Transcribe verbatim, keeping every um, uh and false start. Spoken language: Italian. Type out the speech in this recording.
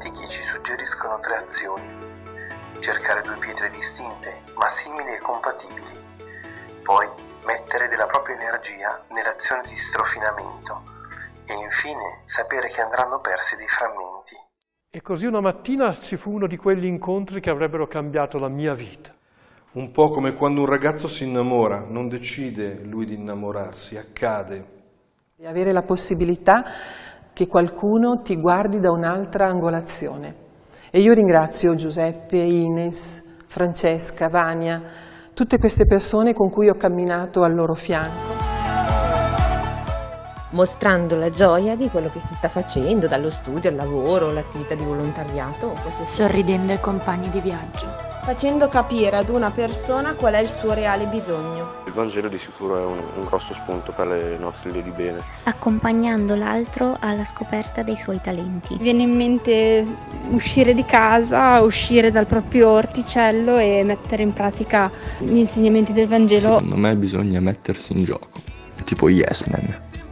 antichi ci suggeriscono tre azioni: cercare due pietre distinte, ma simili e compatibili, poi mettere della propria energia nell'azione di strofinamento e infine sapere che andranno persi dei frammenti. E così una mattina ci fu uno di quegli incontri che avrebbero cambiato la mia vita. Un po' come quando un ragazzo si innamora, non decide lui di innamorarsi, accade. E avere la possibilità che qualcuno ti guardi da un'altra angolazione. E io ringrazio Giuseppe, Ines, Francesca, Vania, tutte queste persone con cui ho camminato al loro fianco. Mostrando la gioia di quello che si sta facendo, dallo studio al lavoro, l'attività di volontariato. Sorridendo ai compagni di viaggio. Facendo capire ad una persona qual è il suo reale bisogno. Il Vangelo di sicuro è un, un grosso spunto per le nostre idee di bene. Accompagnando l'altro alla scoperta dei suoi talenti. Viene in mente uscire di casa, uscire dal proprio orticello e mettere in pratica gli insegnamenti del Vangelo. Secondo me bisogna mettersi in gioco, tipo Yes Man.